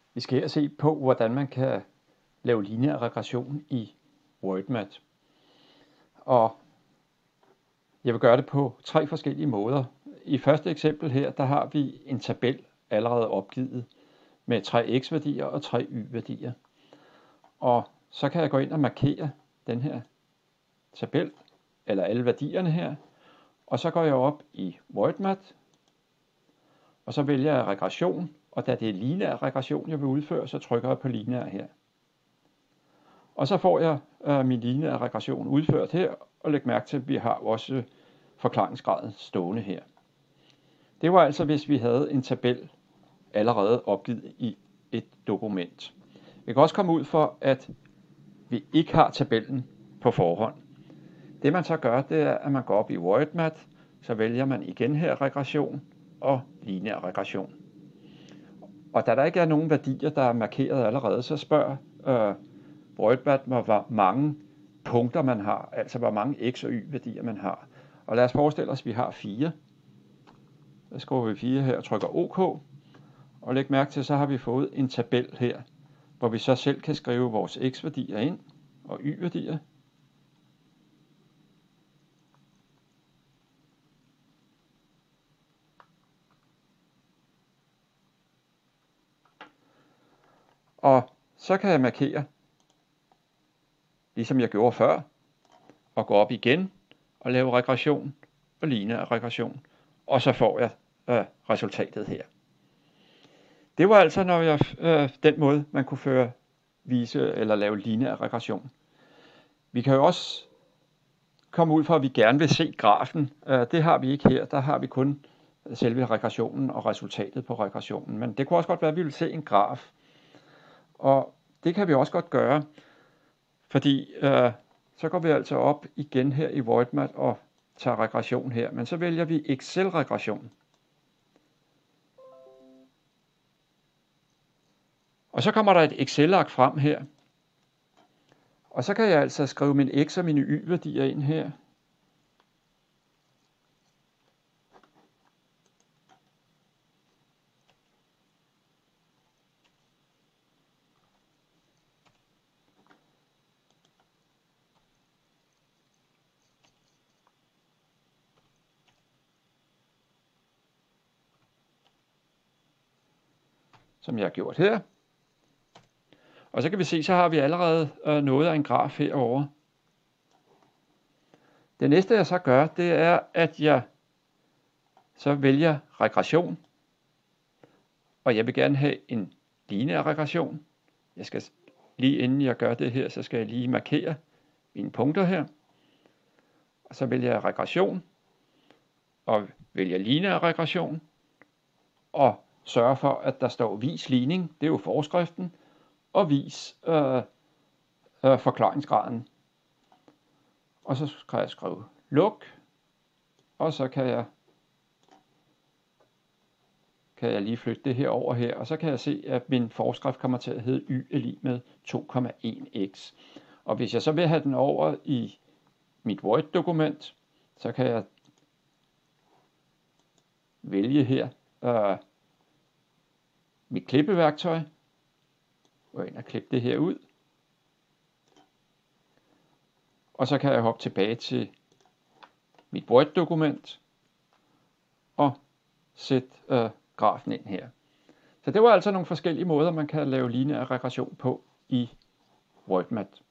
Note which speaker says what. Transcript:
Speaker 1: Vi skal her se på, hvordan man kan lave lineær regression i WordMath. Og jeg vil gøre det på 3 forskellige måder. I første eksempel her, der har vi en tabel allerede opgivet med 3 x-værdier og 3 y-værdier. Og så kan jeg gå ind og markere den her tabel, eller alle værdierne her. Og så går jeg op i WordMath, og så vælger jeg regression. Og da det er lineær regression, jeg vil udføre, så trykker jeg på lineær her. Og så får jeg min lineære regression udført her, og læg mærke til, at vi har også forklaringsgraden stående her. Det var altså, hvis vi havde en tabel allerede opgivet i et dokument. Vi kan også komme ud for, at vi ikke har tabellen på forhånd. Det man så gør, det er, at man går op i WordMath, så vælger man igen her regression og lineær regression. Og da der ikke er nogen værdier, der er markeret allerede, så spørger WordMath mig, hvor mange punkter man har, altså hvor mange x og y værdier man har. Og lad os forestille os, at vi har 4. Så skriver vi 4 her og trykker OK. Og læg mærke til, så har vi fået en tabel her, hvor vi så selv kan skrive vores x-værdier ind og y-værdier. Og så kan jeg markere, ligesom jeg gjorde før, og gå op igen og lave regression og lineær regression. Og så får jeg resultatet her. Det var altså den måde, man kunne vise eller lave lineær regression. Vi kan jo også komme ud fra, at vi gerne vil se grafen. Det har vi ikke her. Der har vi kun selve regressionen og resultatet på regressionen. Men det kunne også godt være, at vi vil se en graf. Og det kan vi også godt gøre, fordi så går vi altså op igen her i WordMath og tager regression her. Men så vælger vi Excel-regression. Og så kommer der et Excel-ark frem her. Og så kan jeg altså skrive mine x og mine y-værdier ind her. Som jeg har gjort her. Og så kan vi se, så har vi allerede noget af en graf herovre. Det næste jeg så gør, det er, at jeg så vælger regression. Og jeg vil gerne have en lineær regression. Jeg skal lige inden jeg gør det her, så skal jeg lige markere mine punkter her. Og så vælger jeg regression. Og vælger lineær regression. Og sørger for, at der står vis ligning. Det er jo forskriften. Og vis forklaringsgraden. Og så kan jeg skrive luk, og så kan jeg lige flytte det her over her, og så kan jeg se, at min forskrift kommer til at hedde y er lig med 2,1x. Og hvis jeg så vil have den over i mit Word-dokument, så kan jeg vælge her mit klippeværktøj, gå ind og klippe det her ud. Og så kan jeg hoppe tilbage til mit Word-dokument og sætte grafen ind her. Så det var altså nogle forskellige måder, man kan lave lineær regression på i WordMath.